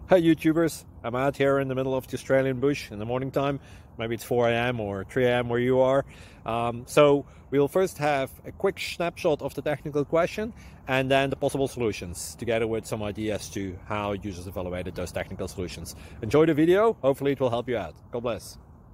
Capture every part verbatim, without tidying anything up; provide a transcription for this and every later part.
Hi YouTubers, I'm out here in the middle of the Australian bush in the morning time. Maybe it's four A M or three A M where you are. Um, so we'll first have a quick snapshot of the technical question and then the possible solutions, together with some ideas to how users evaluated those technical solutions. Enjoy the video, hopefully it will help you out. God bless.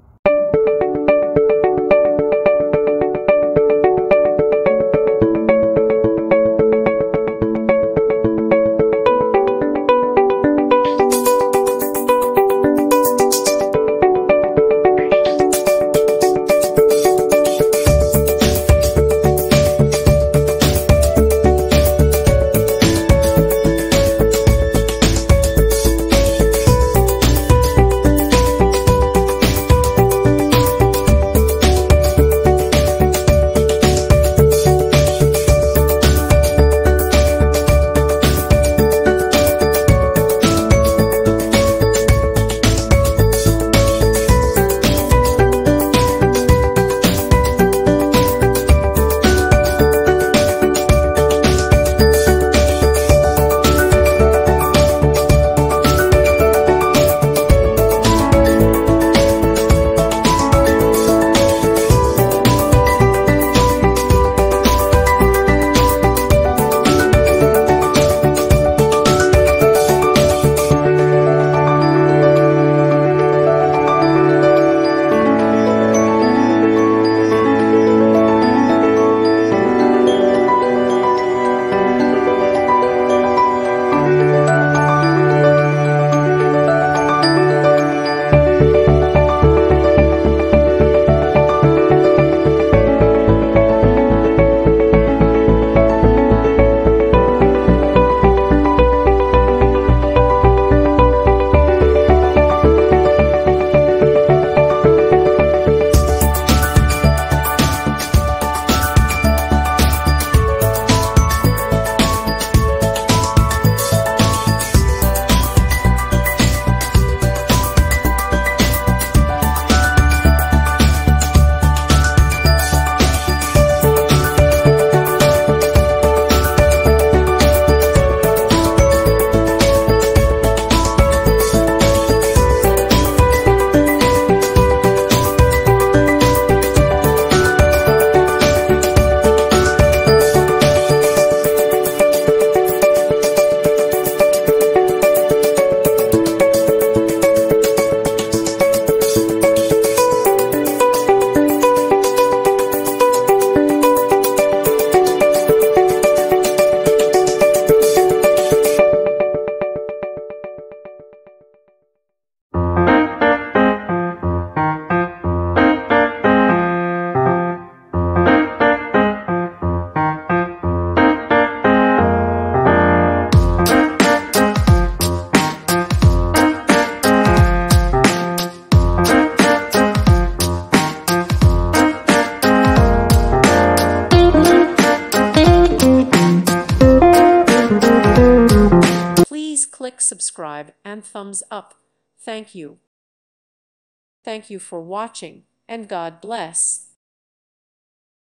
Please click subscribe and thumbs up. Thank you. Thank you for watching, and God bless.